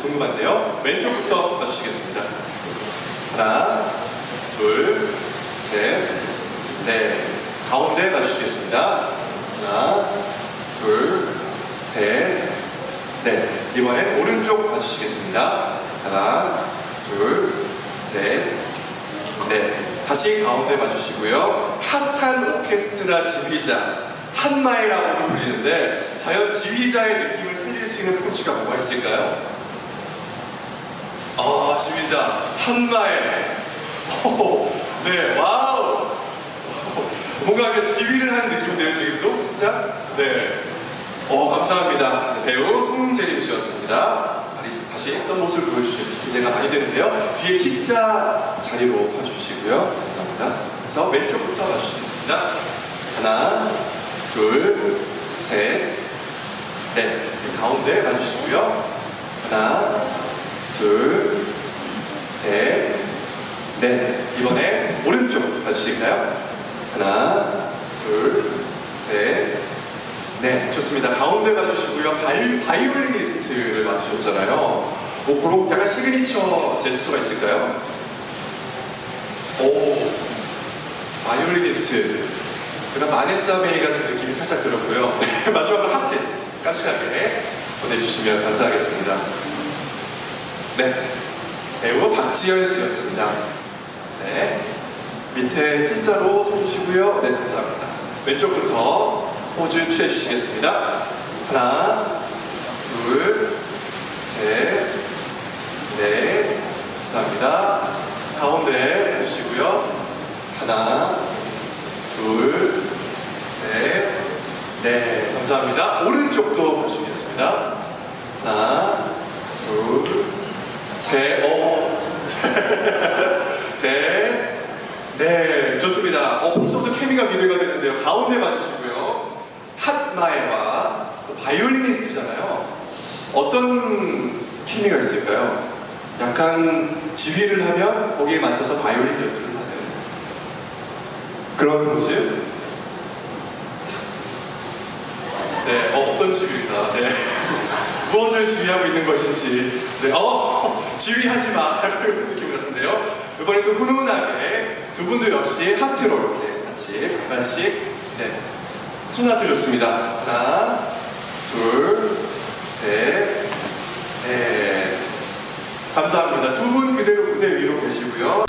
궁금한데요. 왼쪽부터 봐주시겠습니다. 하나, 둘, 셋, 넷. 가운데 봐주시겠습니다. 하나, 둘, 셋, 넷. 이번엔 오른쪽 봐주시겠습니다. 하나, 둘, 셋, 넷. 다시 가운데 봐주시고요. 핫한 오케스트라 지휘자, 한마이라고도 불리는데 과연 지휘자의 느낌을 살릴 수 있는 포즈가 뭐가 있을까요? 지휘자 한마이. 네, 와우. 뭔가 이렇게 지휘를 하는 느낌인데요, 지금도 진짜. 네. 감사합니다. 배우 송재림 씨였습니다. 다시 어떤 모습을 보여주실지 기대가 많이 되는데요. 뒤에 T자 자리로 서주시고요. 감사합니다. 그래서 왼쪽부터 봐주시겠습니다. 하나, 둘, 셋, 넷. 가운데 봐주시고요. 하나, 둘, 셋, 넷. 이번에 오른쪽 봐주실까요? 하나, 둘, 셋, 네, 좋습니다. 가운데 봐주시고요. 바이올리니스트를 맡으셨잖아요. 그런 약간 시그니처 제스처가 있을까요? 바이올리니스트. 약간 마네사 베이 같은 느낌이 살짝 들었고요. 마지막으로 하트 깜찍하게 보내주시면 감사하겠습니다. 네, 배우 박지현 씨였습니다. 네, 밑에 T자로 서주시고요. 네, 감사합니다. 왼쪽부터 포즈 취해주시겠습니다. 하나, 둘, 셋, 넷. 감사합니다. 가운데 해주시고요. 하나, 둘, 셋, 넷. 감사합니다. 오른쪽도 봐주시겠습니다. 하나, 둘, 셋, 셋, 네, 좋습니다. 벌써부터 케미가 기대가 되는데요. 가운데 봐주시고요. 핫마에와 바이올리니스트잖아요. 어떤 케미가 있을까요? 약간 지휘를 하면 거기에 맞춰서 바이올린 연주를 하는 그런 포즈? 네, 어떤 지휘일까? 네. 무엇을 지휘하고 있는 것인지. 네, 지휘하지 마. 이런 느낌 같은데요. 이번엔 또 훈훈하게 두 분도 역시 하트로 이렇게 같이 반씩. 네, 손하트 좋습니다. 하나, 둘, 셋, 넷. 감사합니다. 두 분 그대로 무대 위로 계시고요.